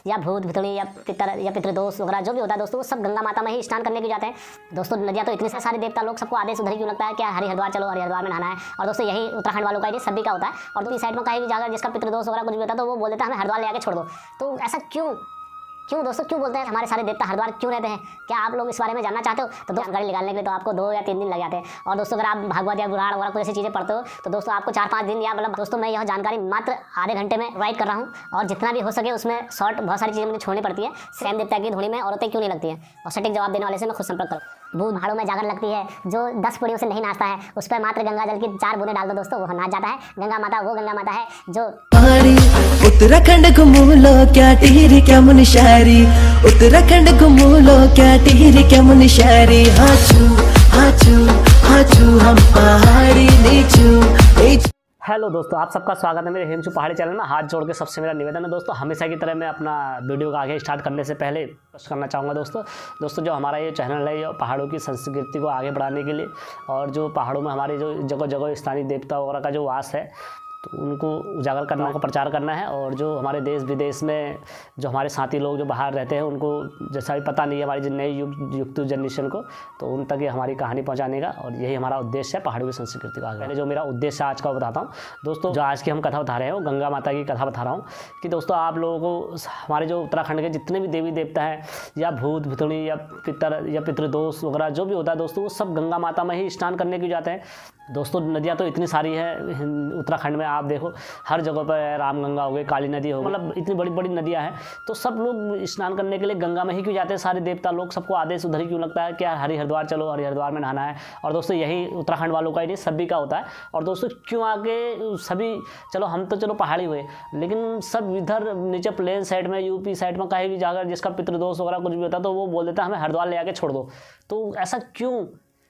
या भूत भुतड़ी या पितृदोष वगैरह जो भी होता है दोस्तों, वो सब गंगा माता में ही स्नान करने के जाते हैं दोस्तों। नदियाँ तो इतने से सारे देवता लोग, सबको आदेश उधर ही क्यों लगता है कि हरिद्वार चलो, हरिद्वार में नहाना है। और दोस्तों यही उत्तराखंड वालों का ही सभी का होता है। और दूसरी साइड में कहीं भी जाकर जिसका पितृदोष वगैरह कुछ भी होता है तो वो बोल देता है हमें हरिद्वार ले आके छोड़ दो। तो ऐसा क्यों दोस्तों क्यों बोलते हैं हमारे सारे देवता हरिद्वार क्यों रहते हैं? क्या आप लोग इस बारे में जानना चाहते हो? तो दोस्तों गाड़ी निकालने के लिए तो आपको 2 या 3 दिन लग जाते हैं। और दोस्तों अगर आप भागवत या पुराण वगैरह कुछ ऐसी चीज़ें पढ़ते हो तो दोस्तों आपको 4-5 दिन या मतलब दोस्तों मैं यह जानकारी मात्र आधे घंटे में राइट कर रहा हूँ। और जितना भी हो सके उसमें शॉर्ट बहुत सारी चीज़ें मुझे छोड़नी पड़ती है। सेम देवता की धुनी में औरतें क्यों नहीं लगती हैं, और सटीक जवाब देने वाले से मैं खुद संपर्क करूँ। भूत भाड़ों में जाकर लगती है, जो 10 पुड़ियों से नहीं नाचता है उस पर मात्र गंगा जल की 4 बूंदें डाल दो दोस्तों, वो नाच जाता है। गंगा माता वो गंगा माता है जो उत्तराखंड घूमूलो क्या टिहरी क्या मुनिशारी, उत्तराखंड घूमूलो क्या टिहरी क्या मुनिशारी। हाचू हाचू हाचू हम पहाड़ी नीचू। हेलो दोस्तों, आप सबका स्वागत है मेरे हेमचू पहाड़ी चैनल में। हाथ जोड़ के सबसे मेरा निवेदन है दोस्तों, हमेशा की तरह मैं अपना वीडियो को आगे स्टार्ट करने से पहले प्रश्न करना चाहूँगा दोस्तों जो हमारा ये चैनल है ये पहाड़ों की संस्कृति को आगे बढ़ाने के लिए, और जो पहाड़ों में हमारे जो जगह जगह स्थानीय देवता वगैरह का जो वास है तो उनको उजागर करना, उनको प्रचार करना है। और जो हमारे देश विदेश में जो हमारे साथी लोग जो बाहर रहते हैं उनको जैसा भी पता नहीं है हमारी जो नई युक्त जनरेशन को, तो उन तक ये हमारी कहानी पहुंचाने का, और यही हमारा उद्देश्य है पहाड़ों की संस्कृति का। पहले जो मेरा उद्देश्य आज का बताता हूँ दोस्तों। जो आज की हम कथा बता रहे हैं वो गंगा माता की कथा बता रहा हूँ कि दोस्तों आप लोगों को हमारे जो उत्तराखंड के जितने भी देवी देवता हैं या भूत भुतड़ी या पितृदोष वगैरह जो भी होता है दोस्तों, वो सब गंगा माता में ही स्नान करने के जाते हैं दोस्तों। नदियाँ तो इतनी सारी है उत्तराखंड में, आप देखो हर जगह पर रामगंगा हो गई, काली नदी हो गई, मतलब इतनी बड़ी बड़ी नदियाँ हैं। तो सब लोग स्नान करने के लिए गंगा में ही क्यों जाते हैं सारे देवता लोग, सबको आदेश उधर ही क्यों लगता है कि हरिद्वार चलो, हरिद्वार में नहाना है। और दोस्तों यही उत्तराखंड वालों का ही नहीं सभी का होता है। और दोस्तों क्यों आगे सभी, चलो हम तो चलो पहाड़ी हुए, लेकिन सब इधर नीचे प्लेन साइड में यूपी साइड में कहीं भी जाकर जिसका पितृदोष वगैरह कुछ भी होता है तो वो बोल देता है हमें हरिद्वार ले आके छोड़ दो। तो ऐसा क्यों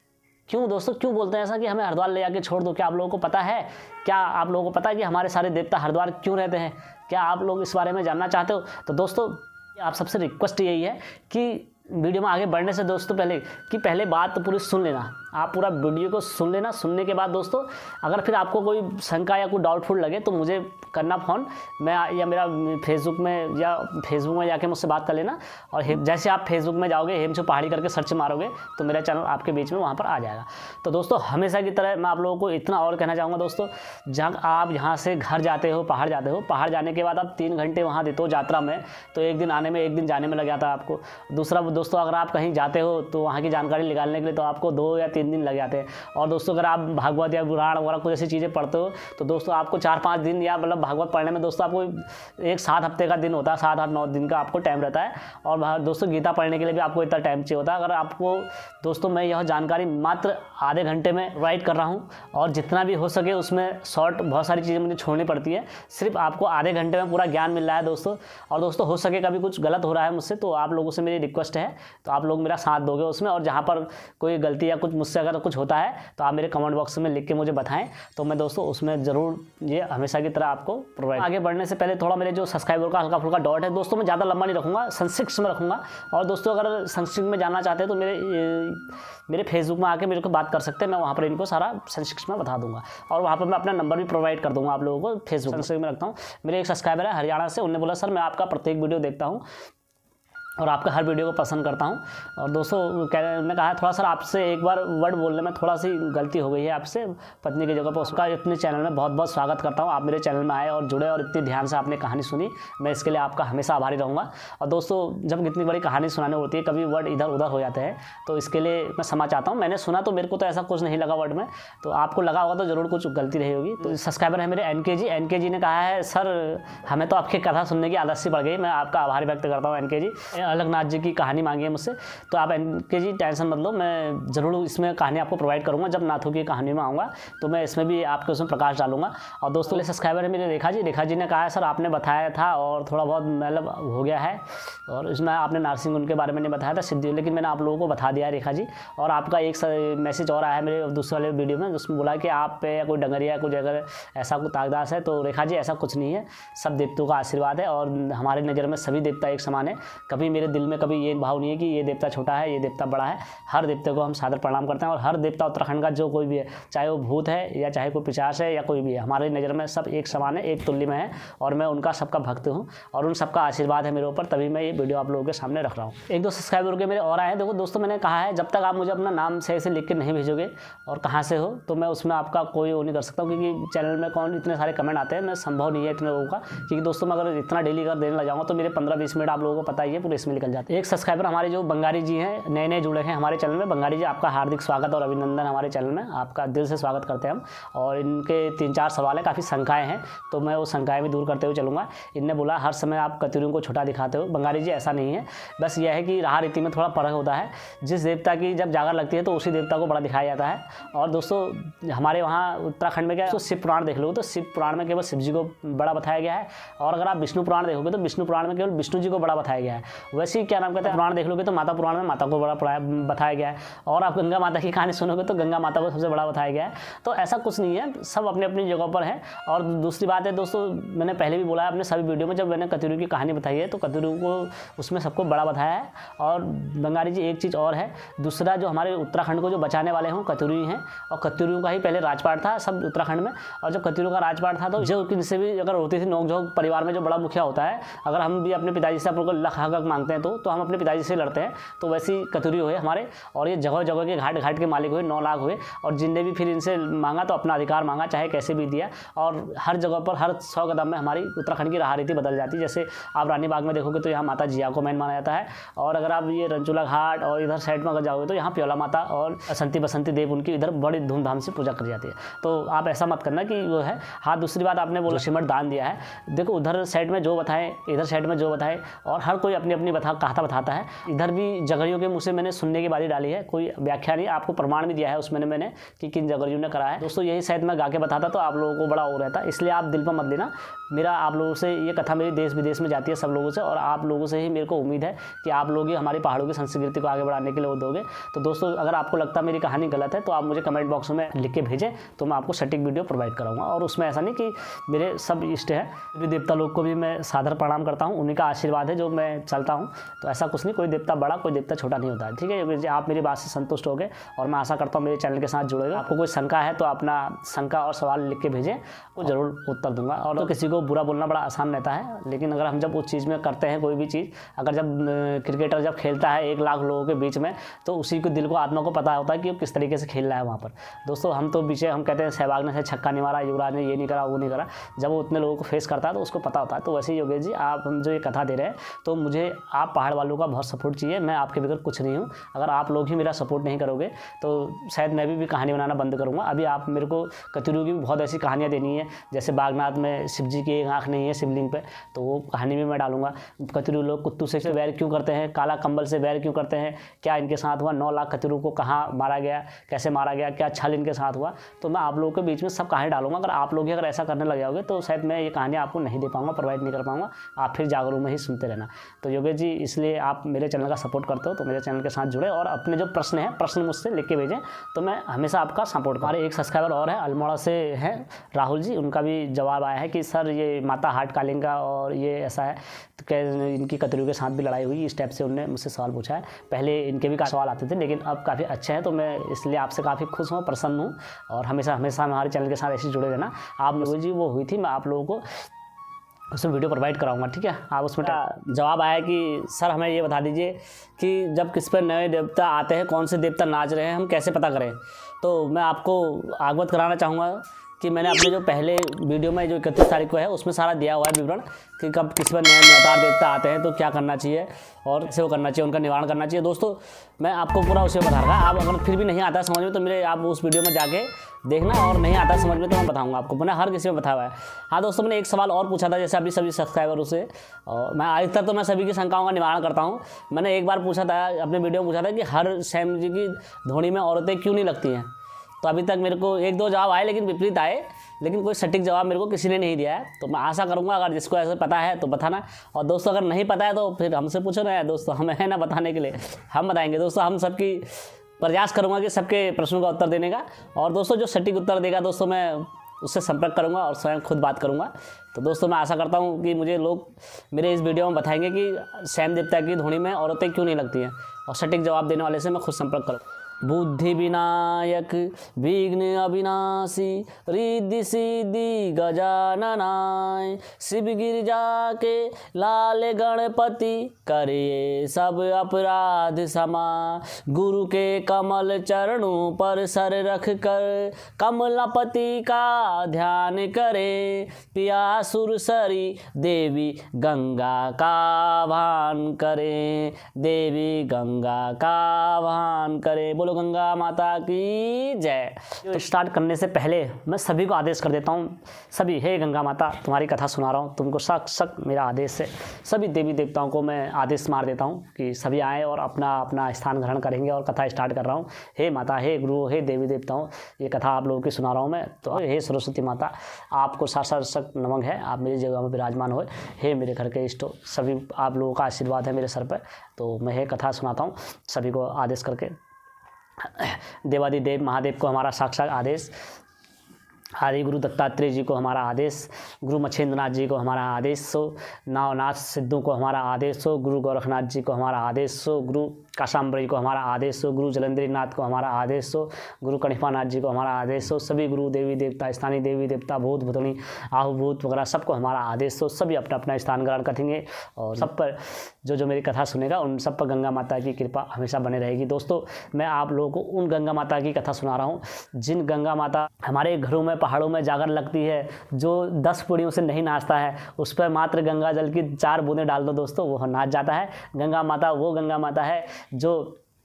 दोस्तों क्यों बोलते हैं ऐसा कि हमें हरिद्वार ले आके छोड़ दो? क्या आप लोगों को पता है? क्या आप लोगों को पता है कि हमारे सारे देवता हरिद्वार क्यों रहते हैं? क्या आप लोग इस बारे में जानना चाहते हो? तो दोस्तों आप सबसे रिक्वेस्ट यही है कि वीडियो में आगे बढ़ने से दोस्तों पहले बात तो पूरी सुन लेना, आप पूरा वीडियो को सुन लेना। सुनने के बाद दोस्तों अगर फिर आपको कोई शंका या कोई डाउटफुल लगे तो मुझे करना फ़ोन, मैं या मेरा फेसबुक में जाके मुझसे बात कर लेना। और जैसे आप फेसबुक में जाओगे हेमचू पहाड़ी करके सर्च मारोगे तो मेरा चैनल आपके बीच में वहाँ पर आ जाएगा। तो दोस्तों हमेशा की तरह मैं आप लोगों को इतना और कहना चाहूँगा दोस्तों, जहाँ आप यहाँ से घर जाते हो, पहाड़ जाने के बाद आप 3 घंटे वहाँ देते हो यात्रा में, तो 1 दिन आने में 1 दिन जाने में लग जाता है आपको। दूसरा दोस्तों अगर आप कहीं जाते हो तो वहाँ की जानकारी निकालने के लिए तो आपको 2 या 3 दिन लग जाते हैं। और दोस्तों अगर आप भागवत या पुराण वगैरह कुछ ऐसी चीज़ें पढ़ते हो तो दोस्तों आपको 4-5 दिन, या मतलब भागवत पढ़ने में दोस्तों आपको एक 7 हफ्ते का दिन होता है, 7-8-9 दिन का आपको टाइम रहता है। और दोस्तों गीता पढ़ने के लिए भी आपको इतना टाइम चाहिए होता है। अगर आपको दोस्तों मैं यह जानकारी मात्र आधे घंटे में राइट कर रहा हूँ, और जितना भी हो सके उसमें शॉर्ट बहुत सारी चीज़ें मुझे छोड़नी पड़ती है, सिर्फ आपको आधे घंटे में पूरा ज्ञान मिल रहा है दोस्तों। और दोस्तों हो सके कभी कुछ गलत हो रहा है मुझसे तो आप लोगों से मेरी रिक्वेस्ट है तो आप लोग मेरा साथ दोगे उसमें। और जहाँ पर कोई गलती या कुछ मुझसे अगर कुछ होता है तो आप मेरे कमेंट बॉक्स में लिख के मुझे बताएं, तो मैं दोस्तों उसमें ज़रूर ये हमेशा की तरह आपको प्रोवाइड। आगे बढ़ने से पहले थोड़ा मेरे जो सब्सक्राइबर का हल्का फुल्का डॉट है दोस्तों, मैं ज़्यादा लंबा नहीं रखूँगा, संक्षिप्त में रखूँगा। और दोस्तों अगर संक्षिप्त में जानना चाहते हैं तो मेरे फेसबुक में आके मेरे को बात कर सकते हैं, मैं वहाँ पर इनको सारा संक्षिप्त में बता दूँगा। और वहाँ पर मैं अपना नंबर भी प्रोवाइड कर दूँगा आप लोगों को, फेसबुक में रखता हूँ। मेरे एक सब्सक्राइबर है हरियाणा से, उन्होंने बोला सर मैं आपका प्रत्येक वीडियो देखता हूँ और आपका हर वीडियो को पसंद करता हूं। और दोस्तों उन्होंने कहा थोड़ा सर आपसे एक बार वर्ड बोलने में थोड़ा सी गलती हो गई है आपसे पत्नी की जगह पर, उसका अपने चैनल में बहुत बहुत स्वागत करता हूं। आप मेरे चैनल में आए और जुड़े और इतनी ध्यान से आपने कहानी सुनी, मैं इसके लिए आपका हमेशा आभारी रहूँगा। और दोस्तों जब इतनी बड़ी कहानी सुनानी होती है कभी वर्ड इधर उधर हो जाते हैं, तो इसके लिए मैं क्षमा चाहता हूँ। मैंने सुना तो मेरे को तो ऐसा कुछ नहीं लगा वर्ड में, तो आपको लगा होगा तो ज़रूर कुछ गलती रही होगी। तो सब्सक्राइबर है मेरे NK जी ने कहा है सर हमें तो आपकी कथा सुनने की आदत सी पड़ गई, मैं आपका आभार व्यक्त करता हूँ NK जी। अलगनाथ जी की कहानी मांगी है मुझसे, तो आप NK जी टेंशन मत लो, मैं ज़रूर इसमें कहानी आपको प्रोवाइड करूँगा। जब नाथू की कहानी में आऊँगा तो मैं इसमें भी आपके उसमें प्रकाश डालूंगा। और दोस्तों ले सब्सक्राइबर है मेरे रेखा जी ने कहा है सर आपने बताया था और थोड़ा बहुत मतलब हो गया है, और इसमें आपने नारसिंह उनके बारे में नहीं बताया था सिद्धि, लेकिन मैंने आप लोगों को बता दिया है रेखा जी। और आपका एक मैसेज और आया है मेरे दूसरे वाले वीडियो में, उसमें बोला कि आप पे या कोई डंगरिया कुछ अगर ऐसा कोई ताकदास है, तो रेखा जी ऐसा कुछ नहीं है, सब देवताओं का आशीर्वाद है और हमारे नज़र में सभी देवता एक समान है। कभी मेरे दिल में कभी ये भाव नहीं है कि ये देवता छोटा है, ये देवता बड़ा है। हर देवते को हम सादर प्रणाम करते हैं और हर देवता उत्तराखंड का जो कोई भी है, चाहे वो भूत है या चाहे कोई पिशाच है या कोई भी है, हमारी नज़र में सब एक समान है, एक तुल्य में है और मैं उनका सबका भक्त हूँ और उन सबका आशीर्वाद है मेरे ऊपर, तभी मैं ये वीडियो आप लोगों के सामने रख रहा हूँ। 1-2 सब्सक्राइबर के मेरे और आए हैं। देखो दोस्तों, मैंने कहा है जब तक आप मुझे अपना नाम सही से लिख के नहीं भेजोगे और कहाँ से हो तो मैं उसमें आपका कोई वो नहीं कर सकता, क्योंकि चैनल में कौन इतने सारे कमेंट आते हैं, मैं संभव नहीं है इतने लोगों का, क्योंकि दोस्तों मैं अगर इतना डेली कर देने लग जाऊँगा तो मेरे 15-20 मिनट आप लोगों को पता ही है पूरे इसमें निकल जाते हैं। एक सब्सक्राइबर हमारे जो बंगारी जी हैं, नए जुड़े हैं हमारे चैनल में। बंगारी जी, आपका हार्दिक स्वागत और अभिनंदन हमारे चैनल में, आपका दिल से स्वागत करते हैं हम। और इनके 3-4 सवाल हैं, काफ़ी शंकाएँ हैं, तो मैं वो शंकाएँ भी दूर करते हुए चलूँगा। इनने बोला हर समय आप कतुरियों को छोटा दिखाते हो। बंगारी जी, ऐसा नहीं है, बस यह है कि राह रीति में थोड़ा फर्क होता है। जिस देवता की जब जागर लगती है तो उसी देवता को बड़ा दिखाया जाता है। और दोस्तों हमारे वहाँ उत्तराखंड में क्या है, तो शिव पुराण देख लो तो शिव पुराण में केवल शिव जी को बड़ा बताया गया है, और अगर आप विष्णु पुराण देखोगे तो विष्णु पुराण में केवल विष्णु जी को बड़ा बताया गया है। वैसे ही क्या नाम कहते हैं, पुराण देख लोगे तो माता पुराण में माता को बड़ा बताया गया है, और आप गंगा माता की कहानी सुनोगे तो गंगा माता को सबसे बड़ा बताया गया है। तो ऐसा कुछ नहीं है, सब अपनी अपनी जगह पर है। और दूसरी बात है दोस्तों, मैंने पहले भी बोला है अपने सभी वीडियो में, जब मैंने कतुरियों की कहानी बताई है तो कतुरियों को उसमें सबको बड़ा बताया है। और बंगारी जी, एक चीज़ और है, दूसरा जो हमारे उत्तराखंड को जो बचाने वाले हों कतुरी हैं, और कतुरियों का ही पहले राजपाट था सब उत्तराखंड में। और जब कतुरियों का राजपाट था तो जो किसी भी अगर होती थी नोक-झोंक, परिवार में जो बड़ा मुखिया होता है, अगर हम भी अपने पिताजी से अपने को लख हक मांगते हैं तो हम अपने पिताजी से लड़ते हैं। तो वैसे ही कतुरी हुए हमारे, और ये जगह जगह के घाट घाट के मालिक हुए, 9 लाख हुए। और जिनने भी फिर इनसे मांगा तो अपना अधिकार मांगा, चाहे कैसे भी दिया। और हर जगह पर हर 100 कदम में हमारी उत्तराखंड की राह रीति बदल जाती है। जैसे आप रानी बाग में देखोगे तो यहाँ माता जिया को मैन माना जाता है, और अगर आप ये रंचूला घाट और इधर साइड में अगर जाओगे तो यहाँ प्योला माता और असंती बसंती देव उनकी इधर बड़ी धूमधाम से पूजा करी जाती है। तो आप ऐसा मत करना कि वो है। हाँ, दूसरी बात, आपने बोला सिमट दान दिया है, देखो उधर साइड में जो बताएं, इधर साइड में जो बताएं, और हर कोई अपनी अपनी कहाता बताता है। इधर भी जगरियों के मुँह से मैंने सुनने की बारी डाली है, कोई व्याख्या नहीं, आपको प्रमाण भी दिया है उसमें मैंने कि किन जगरियों ने करा है। दोस्तों यही शायद मैं गा के बताता तो आप लोगों को बड़ा हो रहता, इसलिए आप दिल पर मत लेना। मेरा आप लोगों से ये कथा मेरी देश विदेश में जाती है सब लोगों से, और आप लोगों से ही मेरे को उम्मीद है कि आप लोग ही हमारी पहाड़ों की संस्कृति को आगे बढ़ाने के लिए वो दोगे। तो दोस्तों अगर आपको लगता है मेरी कहानी गलत है तो आप मुझे कमेंट बॉक्स में लिख के भेजें, तो मैं आपको सटीक वीडियो प्रोवाइड कराऊंगा। और उसमें ऐसा नहीं कि मेरे सब इष्ट हैं, भी देवता लोग को भी मैं सादर प्रणाम करता हूँ, उन्हीं का आशीर्वाद है जो मैं चलता हूँ। तो ऐसा कुछ नहीं, कोई देवता बड़ा कोई देवता छोटा नहीं होता है। ठीक है योगेश जी, आप मेरी बात से संतुष्ट हो गए और मैं आशा करता हूँ मेरे चैनल के साथ जुड़ेगा। आपको कोई शंका है तो अपना शंका और सवाल लिख के भेजें, वो जरूर उत्तर दूंगा। और तो किसी को बुरा बोलना बड़ा आसान रहता है, लेकिन अगर हम जब उस चीज़ में करते हैं कोई भी चीज़, अगर जब क्रिकेटर जब खेलता है 1 लाख लोगों के बीच में, तो उसी को दिल को आत्मा को पता होता है कि वो किस तरीके से खेल रहा है वहाँ पर। दोस्तों हम तो पीछे हम कहते हैं सहवाग ने से छक्का नहीं मारा, युवराज ने ये नहीं करा वो नहीं करा, जब वो उतने लोगों को फेस करता है तो उसको पता होता है। तो वैसे ही योगेश जी, आप हम जो ये कथा दे रहे हैं तो मुझे आप पहाड़ वालों का बहुत सपोर्ट चाहिए, मैं आपके बगैर कुछ नहीं हूँ। अगर आप लोग ही मेरा सपोर्ट नहीं करोगे तो शायद मैं भी कहानी बनाना बंद करूँगा। अभी आप मेरे को कतुरियों की बहुत ऐसी कहानियाँ देनी है, जैसे बागनाथ में शिव जी की एक आँख नहीं है शिवलिंग पे, तो वो कहानी भी मैं डालूंगा। कतुरी लोग कुत्तू से वैर क्यों करते हैं, काला कंबल से वैर क्यों करते हैं, क्या इनके साथ हुआ, 9 लाख कतुरियों को कहाँ मारा गया, कैसे मारा गया, क्या छल इनके साथ हुआ, तो मैं आप लोगों के बीच में सब कहानी डालूंगा। अगर आप लोग ही अगर ऐसा करने लग जाओगे तो शायद मैं ये कहानी आपको नहीं दे पाऊँगा, प्रोवाइड नहीं कर पाऊँगा, आप फिर जागरूक में ही सुनते रहना। तो योगेश जी, इसलिए आप मेरे चैनल का सपोर्ट करते हो तो मेरे चैनल के साथ जुड़े और अपने जो प्रश्न हैं प्रश्न मुझसे लिख के भेजें, तो मैं हमेशा आपका सपोर्ट करूँ। हमारे एक सब्सक्राइबर और है अल्मोड़ा से हैं राहुल जी, उनका भी जवाब आया है कि सर ये माता हाट कालिंग का और ये ऐसा है तो क्या इनकी कतुरियों के साथ भी लड़ाई हुई, इस टाइप से उन्होंने मुझसे सवाल पूछा है। पहले इनके भी सवाल आते थे लेकिन अब काफ़ी अच्छे हैं, तो मैं इसलिए आपसे काफ़ी खुश हूँ, प्रसन्न हूँ, और हमेशा हमारे चैनल के साथ ऐसे जुड़े रहना। आप लोगों जी वो हुई थी, मैं आप लोगों को उसमें वीडियो प्रोवाइड कराऊंगा, ठीक है। आप उसमें जवाब आया कि सर हमें ये बता दीजिए कि जब किस पर नए देवता आते हैं, कौन से देवता नाच रहे हैं, हम कैसे पता करें। तो मैं आपको अवगत कराना चाहूँगा कि मैंने अपने जो पहले वीडियो में जो 31 तारीख को है उसमें सारा दिया हुआ है विवरण कि कब किसी पर नए अवतार देवता आते हैं तो क्या करना चाहिए और कैसे वो करना चाहिए, उनका निवारण करना चाहिए। दोस्तों मैं आपको पूरा उसे बता रहा, आप अगर फिर भी नहीं आता समझ में तो मेरे आप उस वीडियो में जाके देखना, और नहीं आता समझ में तो मैं बताऊंगा आपको, मैंने हर किसी में बताया हुआ है। हाँ दोस्तों, मैंने एक सवाल और पूछा था, जैसे अभी सभी सब्सक्राइबरों से, और मैं आज तक तो मैं सभी की शंकाओं का निवारण करता हूँ। मैंने एक बार पूछा था अपने वीडियो में, पूछा था कि हर सैम जी की धोनी में औरतें क्यों नहीं लगती हैं, तो अभी तक मेरे को 1-2 जवाब आए लेकिन विपरीत आए, लेकिन कोई सटीक जवाब मेरे को किसी ने नहीं दिया है। तो मैं आशा करूंगा अगर जिसको ऐसा पता है तो बताना, और दोस्तों अगर नहीं पता है तो फिर हमसे पूछो ना दोस्तों, हमें है ना बताने के लिए, हम बताएंगे दोस्तों। हम सबकी प्रयास करूंगा कि सबके प्रश्नों का उत्तर देने का, और दोस्तों जो सटीक उत्तर देगा दोस्तों मैं उससे संपर्क करूँगा और स्वयं खुद बात करूँगा। तो दोस्तों मैं आशा करता हूँ कि मुझे लोग मेरे इस वीडियो में बताएंगे कि शैन देवता की धुनी में औरतें क्यों नहीं लगती हैं, और सटीक जवाब देने वाले से मैं खुद संपर्क करूँ। बुद्धि विनायक विघ्न अविनाशी रिद्धि सिद्धि गजाननाय शिव गिरिजा के लाल गणपति करिए सब अपराध क्षमा। गुरु के कमल चरणों पर सर रख कर कमलापति का ध्यान करे। पिया सुरसरी देवी गंगा का आह्वान करें, देवी गंगा का आह्वान करें। बोलो गंगा माता की जय। तो स्टार्ट करने से पहले मैं सभी को आदेश कर देता हूँ, सभी, हे गंगा माता तुम्हारी कथा सुना रहा हूँ, तुमको सख्त मेरा आदेश है। सभी देवी देवताओं को मैं आदेश मार देता हूँ कि सभी आएँ और अपना अपना स्थान ग्रहण करेंगे, और कथा स्टार्ट कर रहा हूँ। हे माता, हे गुरु, हे देवी देवताओं, ये कथा आप लोगों की सुना रहा हूँ मैं। तो हे सरस्वती माता, आपको साक्षात नमन है, आप मेरी जगह में विराजमान हो। हे मेरे घर के इष्टो, सभी आप लोगों का आशीर्वाद है मेरे सर पर। तो मैं ये कथा सुनाता हूँ सभी को आदेश करके। देवादिदेव महादेव को हमारा साक्षात आदेश, आदि गुरु दत्तात्रेय जी को हमारा आदेश, गुरु मच्छेंद्रनाथ जी को हमारा आदेश हो, नावनाथ सिद्धू को हमारा आदेश हो, गुरु गोरखनाथ जी को हमारा आदेश हो, गुरु काशाम्बरी को हमारा आदेश हो, गुरु जलंधरीनाथ को हमारा आदेश हो, गुरु कनिष्पानाथ जी को हमारा आदेश हो। सभी गुरु देवी देवता, स्थानीय देवी देवता, भूत भुतनी, आहूभूत वगैरह सबको हमारा आदेश हो। सभी अपना अपना स्थान ग्रहण करेंगे, और सब पर जो मेरी कथा सुनेगा उन सब पर गंगा माता की कृपा हमेशा बने रहेगी। दोस्तों मैं आप लोगों को उन गंगा माता की कथा सुना रहा हूँ जिन गंगा माता हमारे घरों में पहाड़ों में जाकर लगती है, जो 10 पुड़ियों से नहीं नाचता है, उस पर मात्र गंगा जल की 4 बूंदें डाल दो दोस्तों, वो नाच जाता है। गंगा माता वो गंगा माता है जो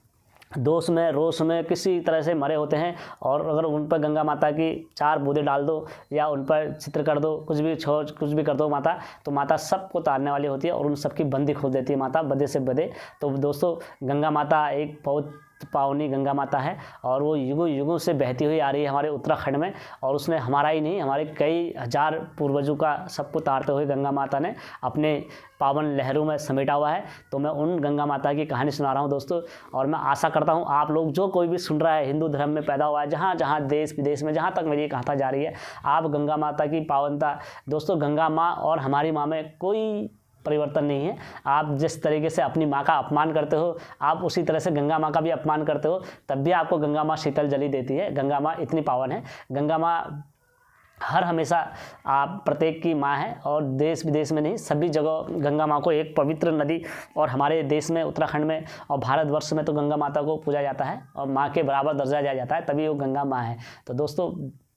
दोष में रोष में किसी तरह से मरे होते हैं, और अगर उन पर गंगा माता की 4 बूंदें डाल दो या उन पर चित्र कर दो, कुछ भी कर दो माता, तो माता सबको तारने वाली होती है और उन सबकी बंदी खोल देती है माता, बदे से बदे। तो दोस्तों गंगा माता एक बहुत पावनी गंगा माता है, और वो युगों युगों से बहती हुई आ रही है हमारे उत्तराखंड में, और उसने हमारा ही नहीं, हमारे कई हजार पूर्वजों का सबको तारते हुए गंगा माता ने अपने पावन लहरों में समेटा हुआ है। तो मैं उन गंगा माता की कहानी सुना रहा हूँ दोस्तों, और मैं आशा करता हूँ आप लोग जो कोई भी सुन रहा है, हिंदू धर्म में पैदा हुआ है, जहाँ जहाँ देश विदेश में जहाँ तक मेरी कथा जा रही है, आप गंगा माता की पावनता, दोस्तों गंगा माँ और हमारी माँ में कोई परिवर्तन नहीं है। आप जिस तरीके से अपनी माँ का अपमान करते हो, आप उसी तरह से गंगा माँ का भी अपमान करते हो, तब भी आपको गंगा माँ शीतल जली देती है। गंगा माँ इतनी पावन है। गंगा माँ हर हमेशा आप प्रत्येक की माँ है, और देश विदेश में नहीं, सभी जगह गंगा माँ को एक पवित्र नदी, और हमारे देश में उत्तराखंड में और भारतवर्ष में तो गंगा माता को पूजा जाता है और माँ के बराबर दर्जा दिया जाता है, तभी वो गंगा माँ है। तो दोस्तों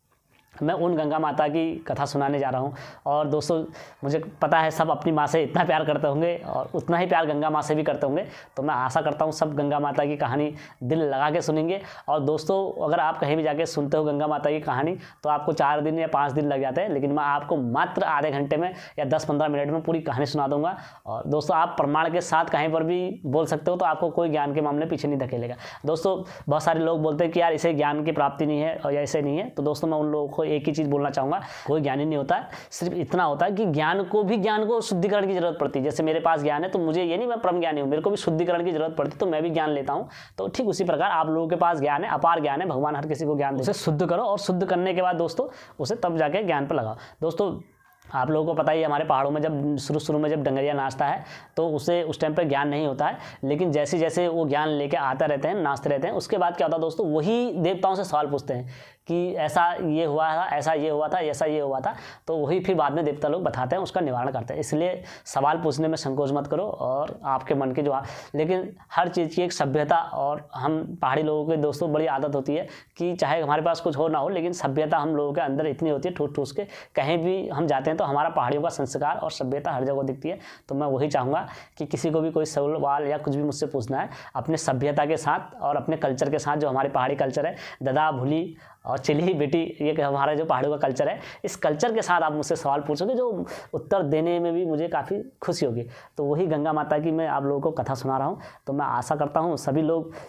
मैं उन गंगा माता की कथा सुनाने जा रहा हूँ, और दोस्तों मुझे पता है सब अपनी माँ से इतना प्यार करते होंगे और उतना ही प्यार गंगा माँ से भी करते होंगे। तो मैं आशा करता हूँ सब गंगा माता की कहानी दिल लगा के सुनेंगे। और दोस्तों अगर आप कहीं भी जाके सुनते हो गंगा माता की कहानी, तो आपको 4 दिन या 5 दिन लग जाते हैं, लेकिन मैं आपको मात्र आधे घंटे में या 10-15 मिनट में पूरी कहानी सुना दूंगा। और दोस्तों आप प्रमाण के साथ कहीं पर भी बोल सकते हो, तो आपको कोई ज्ञान के मामले पीछे नहीं धकेलेगा। दोस्तों बहुत सारे लोग बोलते हैं कि यार इसे ज्ञान की प्राप्ति नहीं है और ऐसे नहीं है, तो दोस्तों मैं उन लोगों को एक ही चीज़ बोलना चाहूँगा, कोई ज्ञानी नहीं होता है, सिर्फ इतना होता है कि ज्ञान को शुद्धिकरण की जरूरत पड़ती है। जैसे मेरे पास ज्ञान है तो मुझे ये नहीं मैं परम ज्ञानी हूँ, मेरे को भी शुद्धिकरण की जरूरत पड़ती है, तो मैं भी ज्ञान लेता हूँ। तो ठीक उसी प्रकार आप लोगों के पास ज्ञान है, अपार ज्ञान है, भगवान हर किसी को ज्ञान दे, उसे शुद्ध करो, और शुद्ध करने के बाद दोस्तों उसे तब जाके ज्ञान पर लगाओ। दोस्तों आप लोगों को पता ही है हमारे पहाड़ों में जब शुरू में जब डंगरिया नाचता है तो उसे उस टाइम पर ज्ञान नहीं होता है, लेकिन जैसे जैसे वो ज्ञान लेके आता रहते हैं, नाचते रहते हैं, उसके बाद क्या होता है दोस्तों, वही देवताओं से सवाल पूछते हैं कि ऐसा ये हुआ था, ऐसा ये हुआ था, ऐसा ये हुआ था, तो वही फिर बाद में देवता लोग बताते हैं, उसका निवारण करते हैं। इसलिए सवाल पूछने में संकोच मत करो, और आपके मन के जो लेकिन हर चीज़ की एक सभ्यता, और हम पहाड़ी लोगों के दोस्तों बड़ी आदत होती है कि चाहे हमारे पास कुछ हो ना हो, लेकिन सभ्यता हम लोगों के अंदर इतनी होती है, ठूस ठूस के कहीं भी हम जाते हैं तो हमारा पहाड़ियों का संस्कार और सभ्यता हर जगह दिखती है। तो मैं वही चाहूँगा कि किसी को भी कोई सवाल या कुछ भी मुझसे पूछना है, अपने सभ्यता के साथ और अपने कल्चर के साथ, जो हमारी पहाड़ी कल्चर है, ददा भूली और चिली बेटी, ये हमारा जो पहाड़ों का कल्चर है, इस कल्चर के साथ आप मुझसे सवाल पूछोगे, जो उत्तर देने में भी मुझे काफ़ी खुशी होगी। तो वही गंगा माता की मैं आप लोगों को कथा सुना रहा हूँ। तो मैं आशा करता हूँ सभी लोग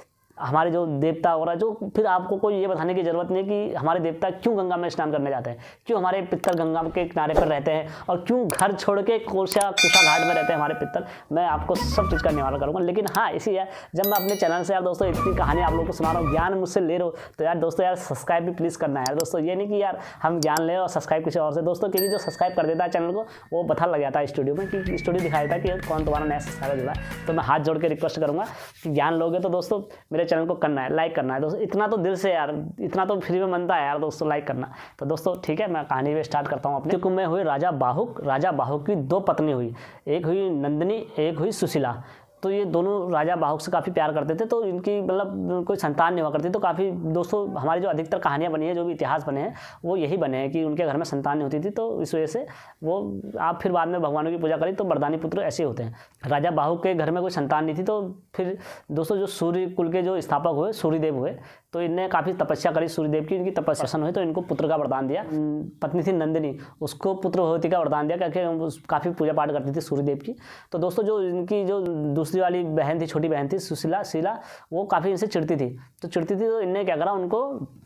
हमारे जो देवता वगैरह, जो फिर आपको कोई ये बताने की ज़रूरत नहीं कि हमारे देवता क्यों गंगा में स्नान करने जाते हैं, क्यों हमारे पितर गंगा के किनारे पर रहते हैं, और क्यों घर छोड़ के कुशा घाट में रहते हैं हमारे पितर। मैं आपको सब चीज़ का निवारण करूँगा। लेकिन हाँ, इसी है, जब मैं अपने चैनल से यार दोस्तों इतनी कहानी आप लोगों को सुना रहा हूँ, ज्ञान मुझसे ले रहे हो, तो यार दोस्तों यार सब्सक्राइब भी प्लीज़ करना है यार दोस्तों। ये नहीं कि यार हम ज्ञान ले और सब्सक्राइब किसी और से दोस्तों, क्योंकि जो सब्सक्राइब कर देता है चैनल को वो पता लग जाता है स्टूडियो में कि स्टूडियो दिखाया था कि कौन तुम्हारा नया सब्सक्राइबर जुड़ा है। तो मैं हाथ जोड़ के रिक्वेस्ट करूँगा कि ज्ञान लोगे तो दोस्तों मेरे चैनल को करना है, लाइक करना है दोस्तों। इतना तो दिल से यार, इतना तो फ्री में बनता है यार दोस्तों, लाइक करना। तो दोस्तों ठीक है, मैं कहानी में स्टार्ट करता हूँ अपने। कुंभ में हुई राजा बाहुक की 2 पत्नी हुई, एक हुई नंदिनी, एक हुई सुशीला। तो ये दोनों राजा बाहुक से काफ़ी प्यार करते थे, तो इनकी मतलब कोई संतान नहीं हुआ करती। तो काफ़ी दोस्तों हमारी जो अधिकतर कहानियाँ बनी है, जो भी इतिहास बने हैं, वो यही बने हैं कि उनके घर में संतान नहीं होती थी। तो इस वजह से वो आप फिर बाद में भगवानों की पूजा करी तो वरदानी पुत्र ऐसे होते हैं। राजा बाहुक के घर में कोई संतान नहीं थी, तो फिर दोस्तों जो सूर्य कुल के जो स्थापक हुए सूर्यदेव हुए, तो इनने काफ़ी तपस्या करी सूर्यदेव की, इनकी तपस्या हुई तो इनको पुत्र का वरदान दिया। पत्नी थी नंदिनी, उसको पुत्र होती का वरदान दिया, क्योंकि काफ़ी पूजा पाठ करती थी सूर्यदेव की। तो दोस्तों जो इनकी जो दूसरी वाली बहन थी, छोटी बहन थी शीला, वो काफ़ी इनसे चिढ़ती थी। तो इनने क्या करा, उनको